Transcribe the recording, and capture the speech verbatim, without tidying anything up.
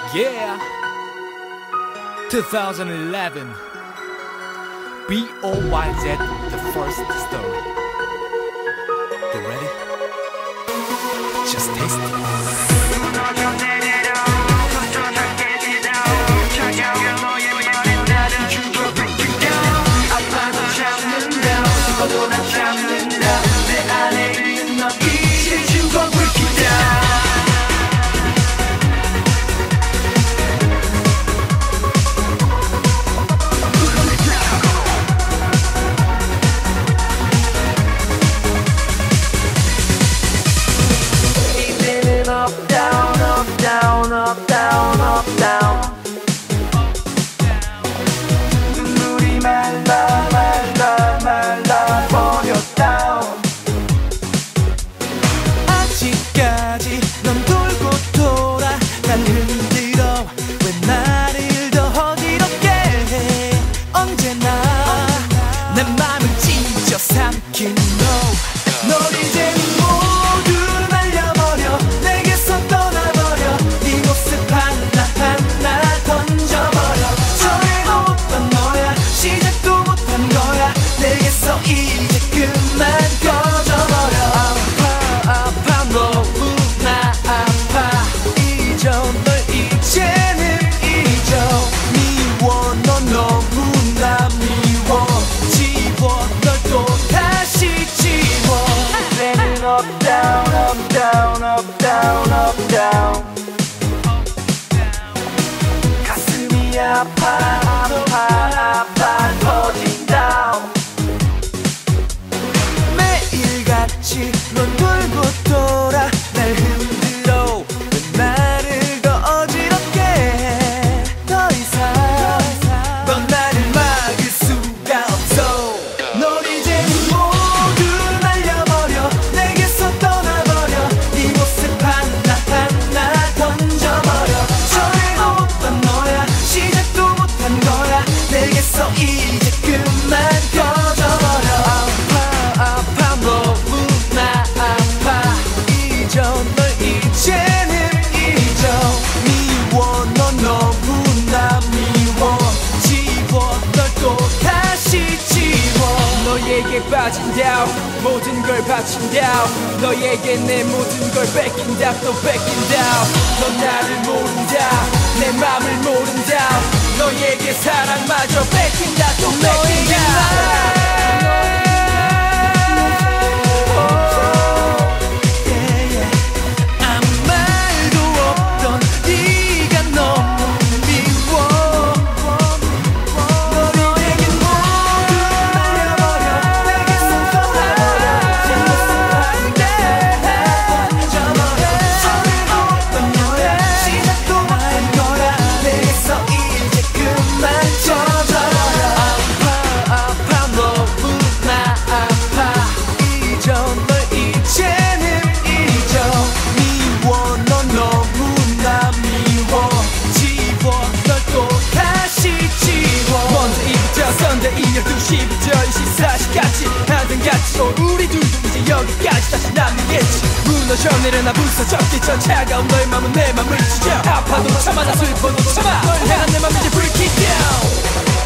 Yeah, twenty eleven B O Y Z, the first story. You ready? Just taste it. Up, down, up, down, up, down, up, down. 눈물이 말라 말라 말라 버렸다. 아직까지 넌 돌고 돌아 날 흔들어. 왜 나를 더 어지럽게 해. 언제나 내 맘을 찢어 삼킨 너. 널 이제 모두 날려버려. 내게서 떠나버려. 네 모습 하나하나 던져버려. 전에도 못한 너야. 시작도 못한 거야. 내게서 이제 그만 꺼져버려. 아파 아파 너무나 아파. 잊어 널 이제는 잊어. 미워 너 너무나 미워. 지워 널 또 다시 지워. Spinning up, down, up, down, up, down, up, down. 가슴이 아파, 아파, 아파 터진다. 매일같이 넌 돌고 돌아 날 흔들어. 왜 나를 더 어지럽게 해. 더 이상 넌 나를 막을 수가 없어. 널 이제 모두 날려버려. 내게서 떠나버려. 네 모습 하나하나 던져버려. 전에도 못한 너야. 시작도 못한 거야. 내게서 이제 그만 꺼져버려. 아파 아파 너무나 아파. 잊어 널 이제는 잊어. 미워 너 너무나 미워. 지워 널 또 다시 지워. 너에게 빠진다. 모든 걸 바친다. 너에게 내 모든 걸 뺏긴다. 또 뺏긴다. 넌 나를 모른다. 내 맘을 모른다. 너에게 사랑마저 뺏긴다. 또 뺏긴다. 열두 시부터 이십사 시까지 하던 같이 온 우리 둘도 이제 여기까지 다시 남겠지. 무너져 내려나 부서졌기 전 차가운 너의 맘은 내 맘을 찢어. 아파도 참아 나 슬퍼도 참아. 널 향한 내 맘 이제 break it down.